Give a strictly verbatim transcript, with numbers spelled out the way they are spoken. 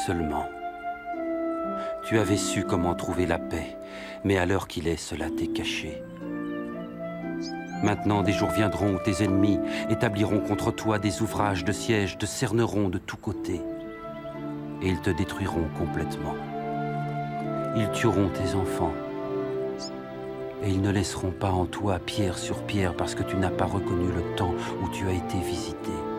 seulement. Tu avais su comment trouver la paix, mais à l'heure qu'il est, cela t'est caché. Maintenant, des jours viendront où tes ennemis établiront contre toi des ouvrages de siège, te cerneront de tous côtés. Et ils te détruiront complètement. Ils tueront tes enfants. Et ils ne laisseront pas en toi pierre sur pierre parce que tu n'as pas reconnu le temps où tu as été visité.